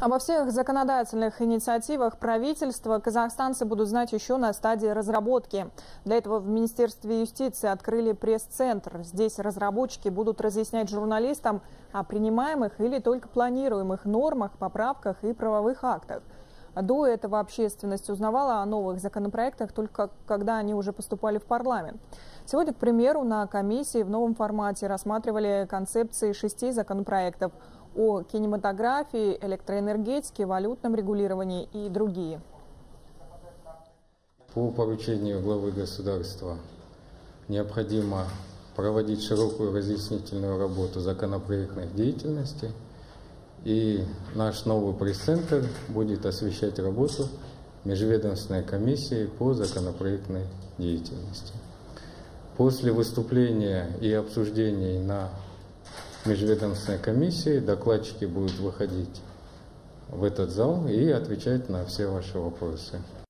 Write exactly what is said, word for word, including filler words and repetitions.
Обо всех законодательных инициативах правительства казахстанцы будут знать еще на стадии разработки. Для этого в Министерстве юстиции открыли пресс-центр. Здесь разработчики будут разъяснять журналистам о принимаемых или только планируемых нормах, поправках и правовых актах. До этого общественность узнавала о новых законопроектах только когда они уже поступали в парламент. Сегодня, к примеру, на комиссии в новом формате рассматривали концепции шести законопроектов о кинематографии, электроэнергетике, валютном регулировании и другие. По поручению главы государства необходимо проводить широкую разъяснительную работу законопроектной деятельности. И наш новый пресс-центр будет освещать работу межведомственной комиссии по законопроектной деятельности. После выступления и обсуждений на межведомственной комиссии докладчики будут выходить в этот зал и отвечать на все ваши вопросы.